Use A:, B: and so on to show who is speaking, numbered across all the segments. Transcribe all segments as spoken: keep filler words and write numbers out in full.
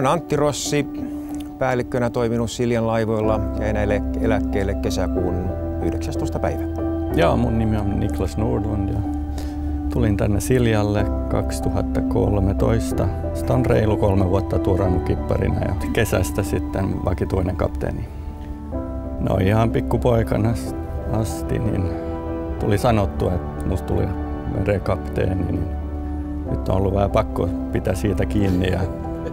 A: Olen Antti Rossi, päällikkönä toiminut Siljan laivoilla ja jäin eläkkeelle kesäkuun yhdeksästoista päivä.
B: Joo, mun nimi on Niklas Nordlund ja tulin tänne Siljalle kaksituhattakolmetoista. Sitä on reilu kolme vuotta tuurannut kipparina ja kesästä sitten vakituinen kapteeni. No ihan pikkupoikana asti niin tuli sanottua, että musta tuli merekapteeni, niin nyt on ollut vähän pakko pitää siitä kiinni. Ja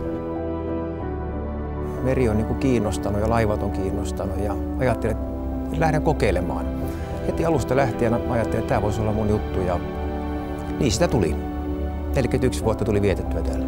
A: meri on niin kuin kiinnostanut ja laivat on kiinnostanut ja ajattelin, että lähden kokeilemaan. Heti alusta lähtien ajattelin, että tämä voisi olla mun juttu ja niin sitä tuli. neljäkymmentäyksi vuotta tuli vietettyä täällä.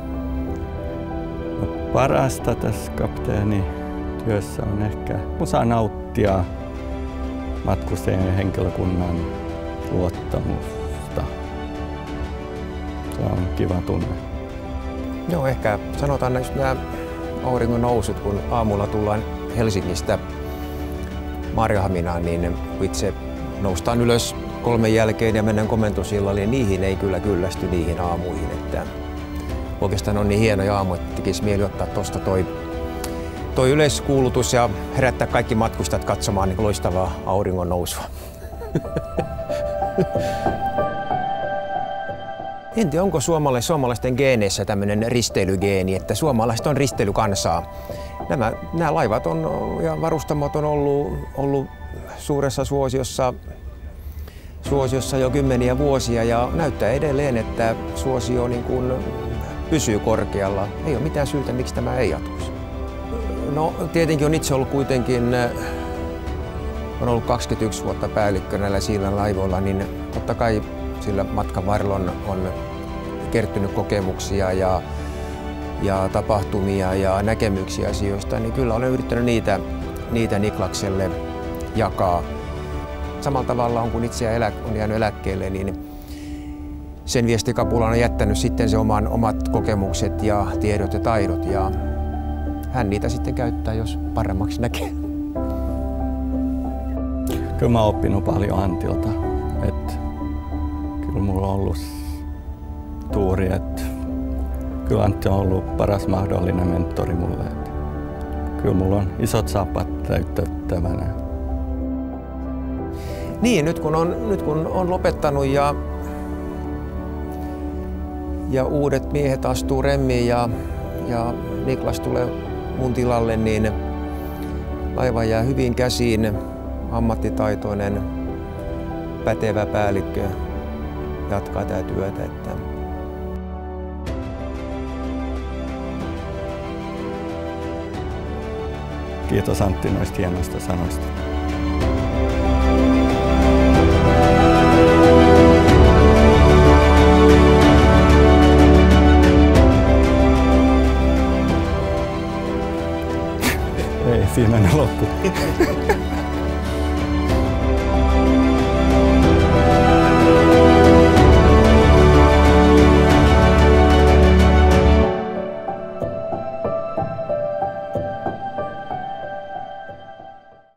B: No, parasta tässä kapteenityössä on ehkä, kun saa nauttia matkustajien ja henkilökunnan luottamusta. Se on kiva tunne.
A: Joo, ehkä sanotaan just nämä auringon nousut, kun aamulla tullaan Helsingistä Maarianhaminaan, niin itse noustaan ylös kolmen jälkeen ja mennään komentosillalle, niin niihin ei kyllä kyllästy niihin aamuihin. Että oikeastaan on niin hienoja aamu, että tekisi mieli ottaa tuosta toi, toi yleiskuulutus ja herättää kaikki matkustajat katsomaan niin loistavaa auringon nousua. En tiedä, onko suomalais, suomalaisten geeneissä tämmöinen risteilygeeni, että suomalaiset on risteilykansaa. Nämä, nämä laivat on, ja varustamot on ollut, ollut suuressa suosiossa, suosiossa jo kymmeniä vuosia ja näyttää edelleen, että suosio niin kuin pysyy korkealla. Ei ole mitään syytä, miksi tämä ei jatkuisi. No tietenkin on itse ollut kuitenkin, on ollut kaksikymmentäyksi vuotta päällikkönä näillä Siljan laivoilla, niin totta kai sillä matkan varrella on, on kertynyt kokemuksia ja, ja tapahtumia ja näkemyksiä asioista, niin kyllä olen yrittänyt niitä, niitä Niklakselle jakaa. Samalla tavalla on, kun itse elä, on jäänyt eläkkeelle, niin sen viestikapulan on jättänyt sitten se oman, omat kokemukset ja tiedot ja taidot ja hän niitä sitten käyttää, jos paremmaksi näkee.
B: Kyllä mä oon oppinut paljon Antilta. Et kyllä mulla on ollut tuuri, että kyllä Antti on ollut paras mahdollinen mentori mulle. Et kyllä mulla on isot saappaat täytettävänä.
A: Niin, nyt kun on, nyt kun on lopettanut ja, ja uudet miehet astuu remmiin ja, ja Niklas tulee mun tilalle, niin laiva jää hyvin käsiin, ammattitaitoinen, pätevä päällikkö jatkaa tätä työtä. Että
B: kiitos Antti noista hienoista sanoista. Ei, siinä ne loppu.